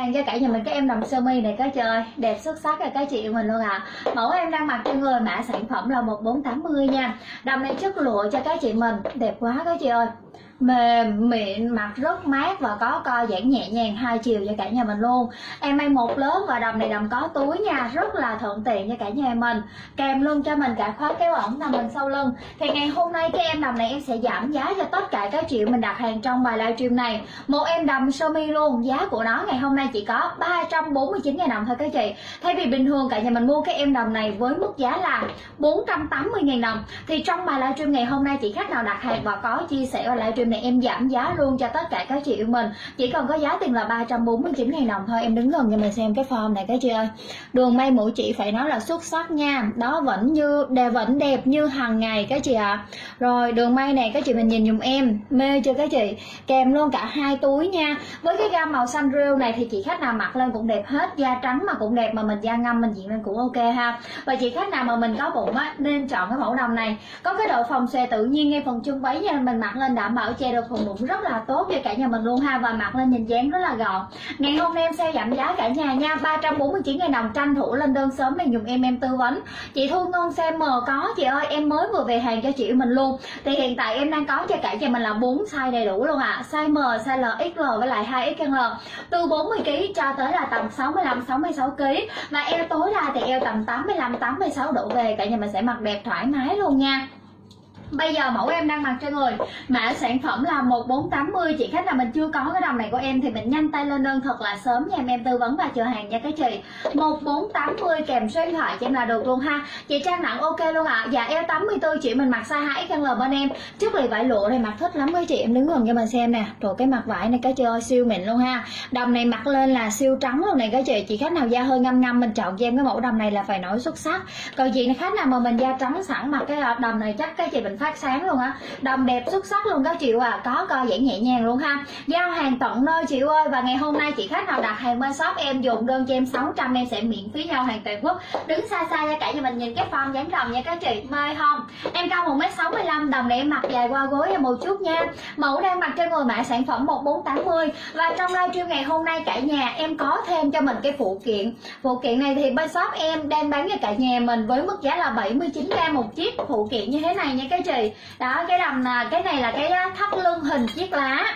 hàng cho cả nhà mình cái em đầm sơ mi này các chị ơi, đẹp xuất sắc rồi các chị yêu mình luôn ạ. Mẫu em đang mặc trên người, mã sản phẩm là 1480 nha. Đầm này chất lụa cho các chị mình, đẹp quá các chị ơi. Mềm mịn, mặc rất mát và có co giãn nhẹ nhàng hai chiều cho cả nhà mình luôn. Em may một lớn và đầm này đầm có túi nha, rất là thuận tiện cho cả nhà mình. Kèm luôn cho mình cả khóa kéo ẩn nằm mình sau lưng. Thì ngày hôm nay cái em đầm này em sẽ giảm giá cho tất cả các chị mình đặt hàng trong bài livestream này. Một em đầm sơ mi luôn, giá của nó ngày hôm nay chỉ có 349.000 đồng thôi các chị. Thay vì bình thường cả nhà mình mua cái em đầm này với mức giá là 480.000 đồng, thì trong bài livestream ngày hôm nay chị khách nào đặt hàng và có chia sẻ vào livestream này em giảm giá luôn cho tất cả các chị yêu mình, chỉ còn có giá tiền là 349.000 đồng thôi. Em đứng gần cho mình xem cái form này các chị ơi, đường may mũi chỉ phải nói là xuất sắc nha, đó vẫn đẹp như hàng ngày các chị ạ. Rồi đường may này các chị mình nhìn dùm em, mê chưa các chị, kèm luôn cả hai túi nha. Với cái gam màu xanh rêu này thì chị khách nào mặc lên cũng đẹp hết, da trắng mà cũng đẹp, mà mình da ngâm mình diện lên cũng ok ha. Và chị khách nào mà mình có bụng á nên chọn cái mẫu đầm này, có cái độ phòng xòe tự nhiên ngay phần chân váy nha, mình mặc lên đảm bảo che được phần bụng rất là tốt cho cả nhà mình luôn ha, và mặc lên nhìn dáng rất là gọn. Ngày hôm nay em sẽ giảm giá cả nhà nha, 349.000 đồng, tranh thủ lên đơn sớm để dùng em tư vấn. Chị Thu Ngân size M có chị ơi, em mới vừa về hàng cho chị mình luôn. Thì hiện tại em đang có cho cả nhà mình là 4 size đầy đủ luôn ạ. Size M, size L, XL với lại 2XL. Từ 40 kg cho tới là tầm 65 66 kg, và eo tối đa thì eo tầm 85 86 độ về, cả nhà mình sẽ mặc đẹp thoải mái luôn nha. Bây giờ mẫu em đang mặc trên người, mã sản phẩm là 1480. Chị khách nào mình chưa có cái đầm này của em thì mình nhanh tay lên đơn thật là sớm nha, em tư vấn và chờ hàng nha các chị. 1480 kèm số điện thoại cho em là được luôn ha. Chị trang nặng ok luôn ạ. Dạ eo 84 chị mình mặc size 2XL bên em. Chất liệu vải lụa này mặc thích lắm các chị, em đứng gần cho mình xem nè. Rồi cái mặt vải này các chị ơi, siêu mịn luôn ha. Đầm này mặc lên là siêu trắng luôn này các chị. Chị khách nào da hơi ngăm ngăm mình chọn cho em cái mẫu đầm này là phải nói xuất sắc. Còn chị khách nào mà mình da trắng sẵn mặc cái đầm này chắc các chị mình phát sáng luôn á. Đầm đẹp xuất sắc luôn các chị à, có co giãn nhẹ nhàng luôn ha. Giao hàng tận nơi chị ơi. Và ngày hôm nay chị khách nào đặt hàng bên shop em dùng đơn cho em 600 em sẽ miễn phí giao hàng toàn quốc. Đứng xa xa cho cả nhà mình nhìn cái form dáng đầm nha các chị, mê không? Em cao 1m65, đầm này em mặc dài qua gối em một chút nha. Mẫu đang mặc trên người, mã sản phẩm 1480. Và trong livestream ngày hôm nay cả nhà em có thêm cho mình cái phụ kiện. Phụ kiện này thì bên shop em đang bán cho cả nhà mình với mức giá là 79k một chiếc phụ kiện như thế này nha các chị. Đó, cái đầm là cái này là cái thắt lưng hình chiếc lá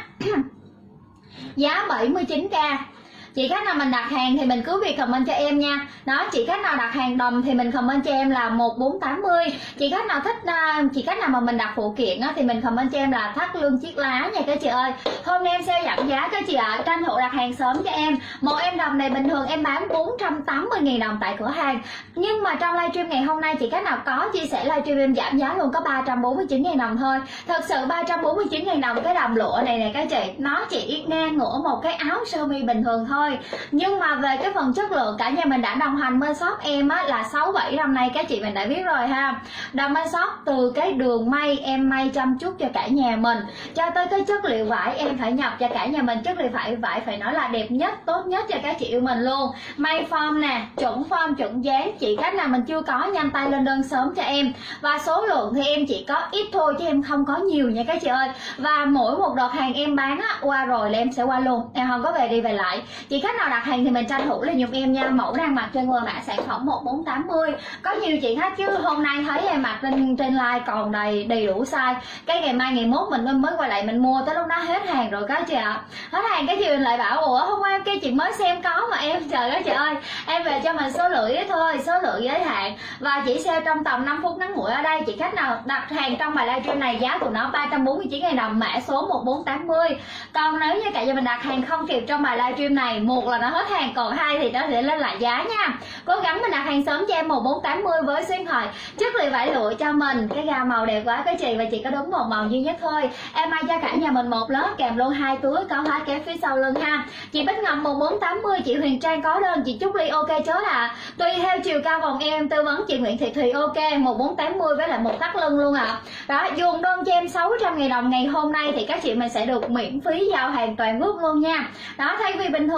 giá 79k. Chị khách nào mình đặt hàng thì mình cứ việc comment cho em nha. Đó, chị khách nào đặt hàng đầm thì mình comment cho em là 1480. Chị khách nào thích chị khách nào mà mình đặt phụ kiện á, thì mình comment cho em là thắt lưng chiếc lá nha các chị ơi. Hôm nay em sẽ giảm giá các chị ạ, tranh thủ đặt hàng sớm cho em. Một em đầm này bình thường em bán 480.000 đồng tại cửa hàng, nhưng mà trong livestream ngày hôm nay chị khách nào có chia sẻ livestream em giảm giá luôn, có 349.000 đồng thôi. Thật sự 349.000 đồng cái đầm lụa này nè các chị, nó chỉ ngang ngửa một cái áo sơ mi bình thường thôi. Nhưng mà về cái phần chất lượng, cả nhà mình đã đồng hành bên shop em á là 6-7 năm nay các chị mình đã biết rồi ha. Đồng bên shop từ cái đường may em may chăm chút cho cả nhà mình, cho tới cái chất liệu vải em phải nhập cho cả nhà mình chất liệu vải phải nói là đẹp nhất, tốt nhất cho các chị yêu mình luôn. May form nè, chuẩn form chuẩn dáng. Chị khách nào mình chưa có nhanh tay lên đơn sớm cho em. Và số lượng thì em chỉ có ít thôi chứ em không có nhiều nha các chị ơi. Và mỗi một đợt hàng em bán á, qua rồi là em sẽ qua luôn, em không có về đi về lại. Chị khách nào đặt hàng thì mình tranh thủ lên giùm em nha. Mẫu đang mặc trên người, mã sản phẩm 1480. Có nhiều chị khách chứ hôm nay thấy em mặc trên live còn đầy đủ size, cái ngày mai ngày mốt mình mới quay lại mình mua, tới lúc đó hết hàng rồi các chị ạ. Hết hàng cái chị mình lại bảo ủa hôm qua em kia chị mới xem có mà em, trời ơi chị ơi, em về cho mình số lượng ít thôi, số lượng giới hạn và chỉ sale trong tầm 5 phút ngắn ngủi ở đây. Chị khách nào đặt hàng trong bài livestream này giá của nó 349.000 đồng, mã số 1480. Còn nếu như cả nhà mình đặt hàng không kịp trong bài livestream này, một là nó hết hàng, còn hai thì nó sẽ lên lại giá nha. Cố gắng mình đặt hàng sớm cho em 1480 với số điện thoại. Chất liệu vải lụa cho mình, cái gam màu đẹp quá các chị, và chị có đúng một màu duy nhất thôi. Em may cho cả nhà mình một lớp kèm luôn 2 túi có khóa kéo phía sau lưng ha. Chị Bích Ngọc 1480, chị Huyền Trang có đơn, chị Trúc Ly ok chốt à. Tùy theo chiều cao vòng em tư vấn. Chị Nguyễn Thị Thùy ok 1480 với lại một thắt lưng luôn ạ. Đó, dùng đơn cho em 600.000 đồng ngày hôm nay thì các chị mình sẽ được miễn phí giao hàng toàn quốc luôn nha. Đó, thay vì bình thường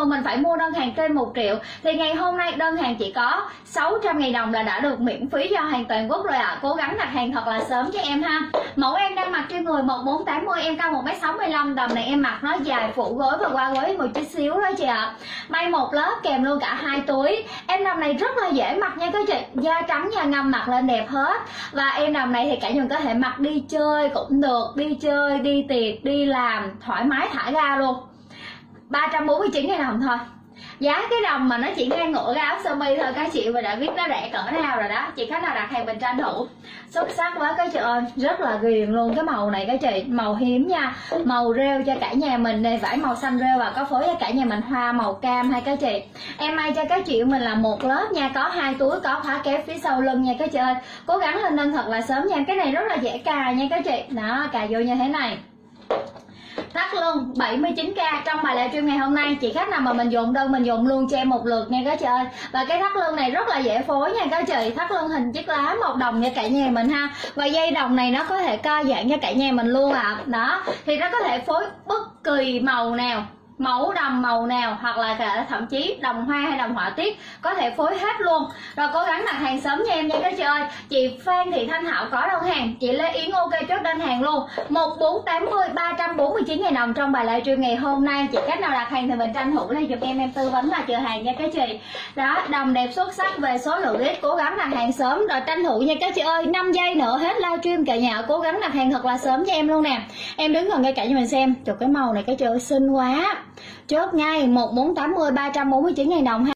thường mình phải mua đơn hàng trên 1 triệu, thì ngày hôm nay đơn hàng chỉ có 600.000 đồng là đã được miễn phí giao hàng toàn quốc rồi ạ. Cố gắng đặt hàng thật là sớm cho em ha. Mẫu em đang mặc trên người 1480, em cao 1m65, đầm này em mặc nó dài phủ gối và qua gối một chút xíu đó chị ạ. May một lớp kèm luôn cả 2 túi. Em đầm này rất là dễ mặc nha các chị, da trắng da ngâm mặc lên đẹp hết. Và em đầm này thì cả nhà mình có thể mặc đi chơi cũng được, đi chơi, đi tiệc, đi làm thoải mái thả ga luôn. 349.000 đồng thôi. Giá cái đầm mà nó chỉ ngang ngửa cái áo sơ mi thôi các chị, và đã biết nó rẻ cỡ nào rồi đó. Chị khách nào đặt hàng mình tranh thủ. Xuất sắc quá các chị ơi, rất là ghiền luôn cái màu này các chị, màu hiếm nha. Màu rêu cho cả nhà mình đây, vải màu xanh rêu và có phối cho cả nhà mình hoa màu cam hay các chị. Em may cho các chị mình là một lớp nha, có 2 túi, có khóa kéo phía sau lưng nha các chị ơi. Cố gắng lên đơn thật là sớm nha, cái này rất là dễ cà nha các chị. Đó, cà vô như thế này. Thắt lưng 79k trong bài livestream ngày hôm nay. Chị khách nào mà mình dùng đơn mình dùng luôn cho em một lượt nha các chị ơi. Và cái thắt lưng này rất là dễ phối nha các chị. Thắt lưng hình chiếc lá màu đồng cho cả nhà mình ha. Và dây đồng này nó có thể co giãn cho cả nhà mình luôn ạ. Đó, thì nó có thể phối bất kỳ màu nào, mẫu đầm màu nào, hoặc là cả thậm chí đồng hoa hay đồng họa tiết có thể phối hết luôn. Rồi cố gắng đặt hàng sớm cho em nha các chị ơi. Chị Phan Thị Thanh Hảo có đơn hàng, chị Lê Yến ok chốt đơn hàng luôn. 1480 349.000 đồng trong bài livestream ngày hôm nay. Chị khách nào đặt hàng thì mình tranh thủ lên giùm em tư vấn và chờ hàng nha các chị. Đó, đầm đẹp xuất sắc về số lượng ít, cố gắng đặt hàng sớm rồi tranh thủ nha các chị ơi. 5 giây nữa hết livestream, cả nhà cố gắng đặt hàng thật là sớm cho em luôn nè. Em đứng gần ngay cả cho mình xem. Trời, cái màu này các chị ơi xinh quá. Chốt ngay 1480 349.000 đồng ha.